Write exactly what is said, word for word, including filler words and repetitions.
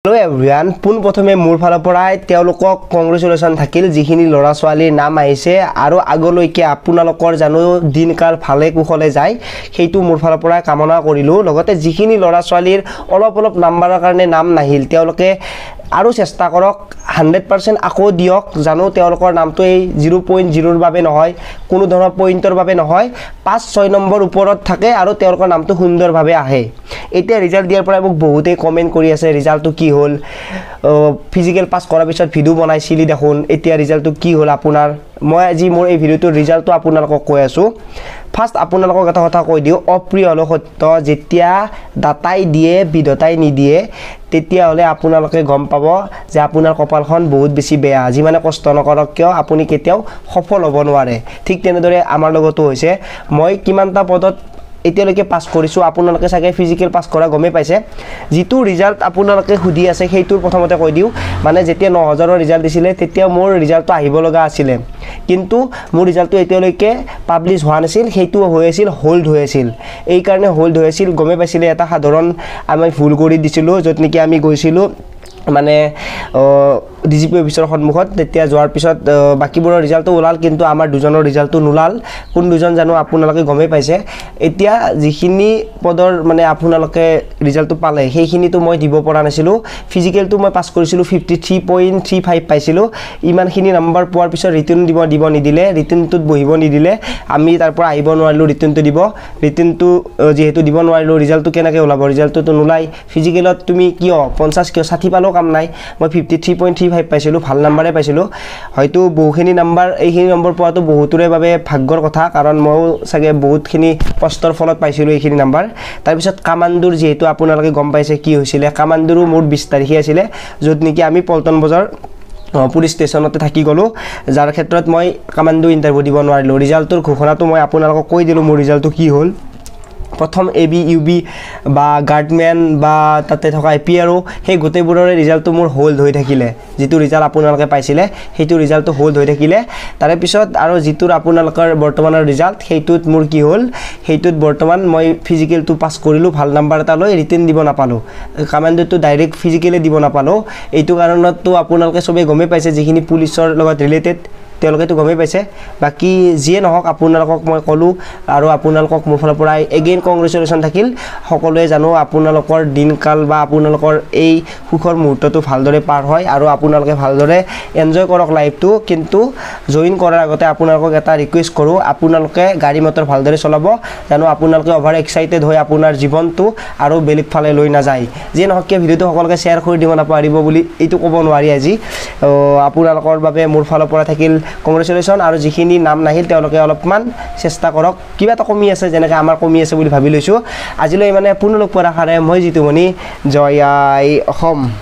Hello' everyone, পোনপ্ৰথমে মোৰ ফালৰ পৰাই তেওঁলোকক কংগ্ৰেচুলেশ্যন থাকিল যিখিনি ল'ৰা ছোৱালীৰ নাম আহিছে আৰু আগলৈকে আপোনালোকৰ জানো দিনকাল ভালে কুশলে যায় সেইটো মোৰ ফালৰ পৰাই কামনা কৰিলোঁ। লগতে যিখিনি ল'ৰা ছোৱালীৰ অলপ অলপ নাম্বাৰৰ কাৰণে নাম নাহিল তেওঁলোকে আৰু চেষ্টা কৰক, হাণ্ড্ৰেড পাৰ্চেণ্ট আকৌ দিয়ক। জানো তেওঁলোকৰ নামটো এই জিৰ' পইণ্ট জিৰ'ৰ বাবে নহয়, কোনো ধৰণৰ পইণ্টৰ বাবে নহয়, পাঁচ ছয় নম্বৰ ওপৰত থাকে আৰু তেওঁলোকৰ নামটো সুন্দৰভাৱে আহে। এতিয়া ৰিজাল্ট দিয়াৰ পৰাই মোক বহুতেই কমেণ্ট কৰি আছে ৰিজাল্টটো কি হ'ল, ফিজিকেল পাছ কৰাৰ পিছত ভিডিঅ' বনাইছিলি দেখোন, এতিয়া ৰিজাল্টটো কি হ'ল আপোনাৰ। মই আজি মোৰ এই ভিডিঅ'টোৰ ৰিজাল্টটো আপোনালোকক কৈ আছোঁ। ফাৰ্ষ্ট আপোনালোকক এটা কথা কৈ দিওঁ, অপ্ৰিয় হ'লেও সত্য, যেতিয়া দাতাই দিয়ে বিধতাই নিদিয়ে তেতিয়াহ'লে আপোনালোকে গম পাব যে আপোনাৰ কপালখন বহুত বেছি বেয়া। যিমানে কষ্ট নকৰক কিয় আপুনি কেতিয়াও সফল হ'ব নোৱাৰে। ঠিক তেনেদৰে আমাৰ লগতো হৈছে। মই কিমানটা পদত এতিয়ালৈকে পাছ কৰিছোঁ আপোনালোকে চাগে ফিজিকেল পাছ কৰা গমেই পাইছে। যিটো ৰিজাল্ট আপোনালোকে সুধি আছে সেইটোৰ প্ৰথমতে কৈ দিওঁ, মানে যেতিয়া ন হাজাৰৰ ৰিজাল্ট দিছিলে তেতিয়া মোৰ ৰিজাল্টটো আহিব লগা আছিলে, কিন্তু মোৰ ৰিজাল্টটো এতিয়ালৈকে পাব্লিছ হোৱা নাছিল, সেইটো হৈ আছিল হোল্ড হৈ আছিল। এইকাৰণে হোল্ড হৈ আছিল গমেই পাইছিলে, এটা সাধাৰণ আমি ভুল কৰি দিছিলোঁ য'ত নেকি আমি গৈছিলোঁ মানে ডি জি পি অফিচৰ সন্মুখত। তেতিয়া যোৱাৰ পিছত বাকীবোৰৰ ৰিজাল্টটো ওলাল, কিন্তু আমাৰ দুজনৰ ৰিজাল্টটো নোলাল। কোন দুজন জানো আপোনালোকে গমেই পাইছে। এতিয়া যিখিনি পদৰ মানে আপোনালোকে ৰিজাল্টটো পালে সেইখিনিতো মই দিব পৰা নাছিলোঁ। ফিজিকেলটো মই পাছ কৰিছিলোঁ fifty three point three five পাইছিলোঁ। ইমানখিনি নম্বৰ পোৱাৰ পিছত ৰিটাৰ্ণ দিব দিব নিদিলে, ৰিটাৰ্ণটোত বহিব নিদিলে, আমি তাৰ পৰা আহিব নোৱাৰিলোঁ ৰিটাৰ্ণটো দিব। ৰিটাৰ্ণটো যিহেতু দিব নোৱাৰিলোঁ ৰিজাল্টটো কেনেকৈ ওলাব, ৰিজাল্টটোতো নোলাই। ফিজিকেলত তুমি কিয় পঞ্চাছ কিয় ষাঠি পালেও কাম নাই, মই fifty three point three five পাইছিলোঁ, ভাল নাম্বাৰে পাইছিলোঁ। হয়তো বহুখিনি নাম্বাৰ এইখিনি নম্বৰ পোৱাটো বহুতৰে বাবে ভাগ্যৰ কথা, কাৰণ ময়ো চাগে বহুতখিনি কষ্টৰ ফলত পাইছিলোঁ এইখিনি নাম্বাৰ। তাৰপিছত কামাণ্ডুৰ যিহেতু আপোনালোকে গম পাইছে কি হৈছিলে, কামাণ্ডুৰো মোৰ বিছ তাৰিখে আছিলে, য'ত নেকি আমি পল্টন বজাৰ পুলিচ ষ্টেচনতে থাকি গ'লোঁ, যাৰ ক্ষেত্ৰত মই কামাণ্ডু ইণ্টাৰভিউ দিব নোৱাৰিলোঁ। ৰিজাল্টটোৰ ঘোষণাটো মই আপোনালোকক কৈ দিলোঁ মোৰ ৰিজাল্টটো কি হ'ল। প্ৰথম এ বি ইউ বি বা গাৰ্ডমেন বা তাতে থকা এ পি আৰো সেই গোটেইবোৰৰে ৰিজাল্টটো মোৰ হোল্ড হৈ থাকিলে। যিটো ৰিজাল্ট আপোনালোকে পাইছিলে সেইটো ৰিজাল্টটো হোল্ড হৈ থাকিলে। তাৰে পিছত আৰু যিটোৰ আপোনালোকৰ বৰ্তমানৰ ৰিজাল্ট সেইটোত মোৰ কি হ'ল, সেইটোত বৰ্তমান মই ফিজিকেলটো পাছ কৰিলোঁ ভাল নাম্বাৰ এটা লৈ, ৰিটাৰ্ণ দিব নাপালোঁ। কামাণ্ডোটো ডাইৰেক্ট ফিজিকেলে দিব নাপালোঁ। এইটো কাৰণততো আপোনালোকে চবেই গমেই পাইছে, যিখিনি পুলিচৰ লগত ৰিলেটেড তেওঁলোকেতো গমেই পাইছে। বাকী যিয়ে নহওক আপোনালোকক মই ক'লোঁ, আৰু আপোনালোকক মোৰ ফালৰ পৰা এগেইন কংগ্ৰেচুলেশ্যন থাকিল। সকলোৱে জানো আপোনালোকৰ দিনকাল বা আপোনালোকৰ এই সুখৰ মুহূৰ্তটো ভালদৰে পাৰ হয় আৰু আপোনালোকে ভালদৰে এনজয় কৰক লাইফটো। কিন্তু জইন কৰাৰ আগতে আপোনালোকক এটা ৰিকুৱেষ্ট কৰোঁ, আপোনালোকে গাড়ী মটৰ ভালদৰে চলাব, জানো আপোনালোকে অভাৰ এক্সাইটেড হৈ আপোনাৰ জীৱনটো আৰু বেলেগ ফালে লৈ নাযায়। যিয়ে নহওক কিয় ভিডিঅ'টো সকলোকে শ্বেয়াৰ কৰি দিব নাপাৰিব বুলি এইটো ক'ব নোৱাৰি আজি। আপোনালোকৰ বাবে মোৰ ফালৰ পৰা থাকিল কংগ্ৰেচুলেশ্যন, আৰু যিখিনি নাম নাহিল তেওঁলোকে অলপমান চেষ্টা কৰক, কিবা এটা কমি আছে যেনেকৈ আমাৰ কমি আছে বুলি ভাবি লৈছোঁ। আজিলৈ মানে পুনৰ লগ পোৱাৰ আশাৰে মই জিতুমণি, জয় আই অসম।